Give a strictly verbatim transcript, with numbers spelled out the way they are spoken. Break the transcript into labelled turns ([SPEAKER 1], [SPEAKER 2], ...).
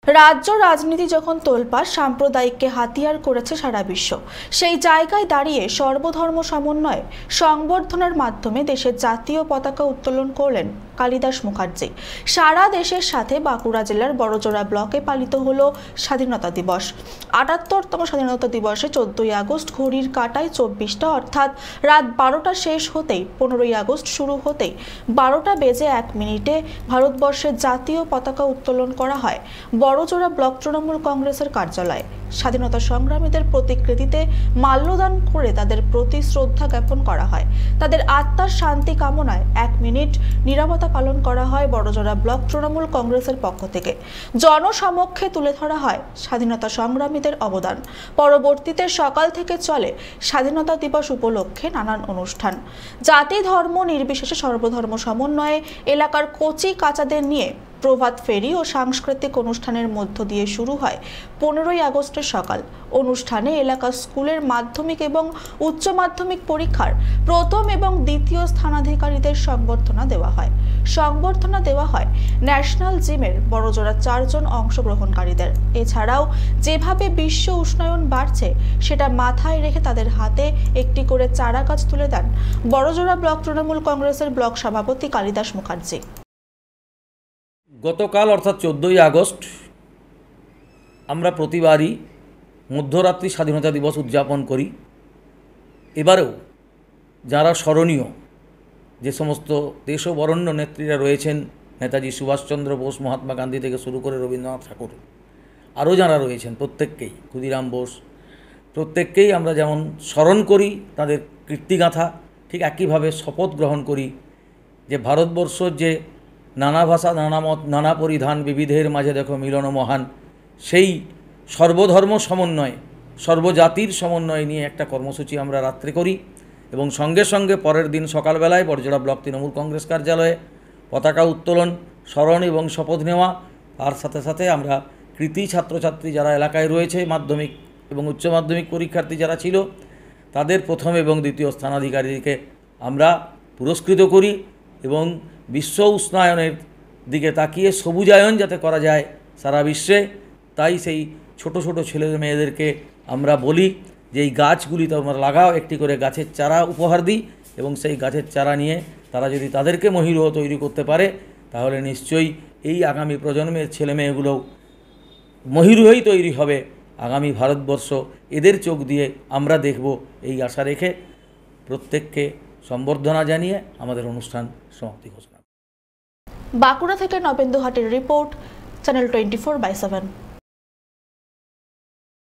[SPEAKER 1] রাজ্য রাজনীতি যখন তোলপাড়, সাম্প্রদায়িককে হাতিয়ার করেছে সারা বিশ্ব, সেই জায়গায় দাঁড়িয়ে সর্বধর্ম সমন্বয়ে সংবর্ধনার মাধ্যমে দেশের জাতীয় পতাকা উত্তোলন করলেন কালিদাস মুখার্জি। সারা দেশের সাথে বাঁকুড়া জেলার বড়জোড়া ব্লকে পালিত হলো স্বাধীনতা দিবস। আটাত্তরতম স্বাধীনতা দিবসে চোদ্দই আগস্ট ঘড়ির কাঁটায় চব্বিশটা অর্থাৎ রাত বারোটা শেষ হতেই পনেরোই আগস্ট শুরু হতেই বারোটা বেজে এক মিনিটে ভারতবর্ষের জাতীয় পতাকা উত্তোলন করা হয় বড়জোড়া ব্লক তৃণমূল কংগ্রেসের কার্যালয়ে। স্বাধীনতা সংগ্রামীদের প্রতিকৃতিতে মাল্যদান করে তাদের প্রতি শ্রদ্ধা জ্ঞাপন করা হয়। তাদের আত্মার শান্তি কামনায় এক মিনিট নীরবতা পালন করা হয় বড়জোড়া ব্লক তৃণমূল কংগ্রেসের পক্ষ থেকে। জনসমক্ষে তুলে ধরা হয় স্বাধীনতা সংগ্রামীদের অবদান। পরবর্তীতে সকাল থেকে চলে স্বাধীনতা দিবস উপলক্ষে নানান অনুষ্ঠান। জাতি ধর্ম নির্বিশেষে সর্বধর্ম সমন্বয়ে এলাকার কচি কাচাদের নিয়ে প্রভাত ফেরি ও সাংস্কৃতিক অনুষ্ঠানের মধ্য দিয়ে শুরু হয় পনেরোই আগস্টের সকাল। অনুষ্ঠানে এলাকার স্কুলের মাধ্যমিক এবং উচ্চ মাধ্যমিক পরীক্ষার প্রথম এবং দ্বিতীয় স্থানাধিকারীদের সংবর্ধনা দেওয়া হয়। সংবর্ধনা দেওয়া হয় ন্যাশনাল জিমের বড়জোড়া চারজন অংশগ্রহণকারীদের। এছাড়াও যেভাবে বিশ্ব উষ্ণায়ন বাড়ছে সেটা মাথায় রেখে তাদের হাতে একটি করে চারা গাছ তুলে দেন বড়জোড়া ব্লক তৃণমূল কংগ্রেসের ব্লক সভাপতি কালিদাস মুখার্জি।
[SPEAKER 2] গতকাল অর্থাৎ চোদ্দোই আগস্ট আমরা প্রতিবারই মধ্যরাত্রি স্বাধীনতা দিবস উদযাপন করি। এবারেও যারা স্মরণীয়, যে সমস্ত দেশ ও বরেণ্য নেত্রীরা রয়েছেন, নেতাজি সুভাষচন্দ্র বোস, মহাত্মা গান্ধী থেকে শুরু করে রবীন্দ্রনাথ ঠাকুর, আরও যারা রয়েছেন প্রত্যেককেই, ক্ষুদিরাম বোস, প্রত্যেককেই আমরা যেমন স্মরণ করি তাদের কীর্তিগাথা, ঠিক একইভাবে শপথ গ্রহণ করি যে ভারতবর্ষ যে নানা ভাষা, নানা মত, নানা পরিধান, বিবিধের মাঝে দেখো মিলন মহান, সেই সর্বধর্ম সমন্বয়, সর্বজাতির সমন্বয় নিয়ে একটা কর্মসূচি আমরা রাত্রে করি এবং সঙ্গে সঙ্গে পরের দিন সকালবেলায় বড়জোড়া ব্লক তৃণমূল কংগ্রেস কার্যালয়ে পতাকা উত্তোলন, স্মরণ এবং শপথ নেওয়া। তার সাথে সাথে আমরা কৃতি ছাত্রছাত্রী যারা এলাকায় রয়েছে, মাধ্যমিক এবং উচ্চ মাধ্যমিক পরীক্ষার্থী যারা ছিল, তাদের প্রথম এবং দ্বিতীয় স্থানাধিকারীকে আমরা পুরস্কৃত করি এবং বিশ্ব উষ্ণায়নের দিকে তাকিয়ে সবুজায়ন যাতে করা যায় সারা বিশ্বে, তাই সেই ছোট ছোট ছেলে মেয়েদেরকে আমরা বলি যে এই গাছগুলি তোমরা লাগাও, একটি করে গাছের চারা উপহার দিই এবং সেই গাছের চারা নিয়ে তারা যদি তাদেরকে মহিরুহ তৈরি করতে পারে তাহলে নিশ্চয়ই এই আগামী প্রজন্মের ছেলে মেয়েগুলোও মহিরুহই তৈরি হবে। আগামী ভারতবর্ষ এদের চোখ দিয়ে আমরা দেখব, এই আশা রেখে প্রত্যেককে সম্বর্ধনা জানিয়ে আমাদের অনুষ্ঠান সমাপ্তি ঘোষণা।
[SPEAKER 1] বাঁকুড়া থেকে নবেন্দু হাটের report, channel twenty four by seven.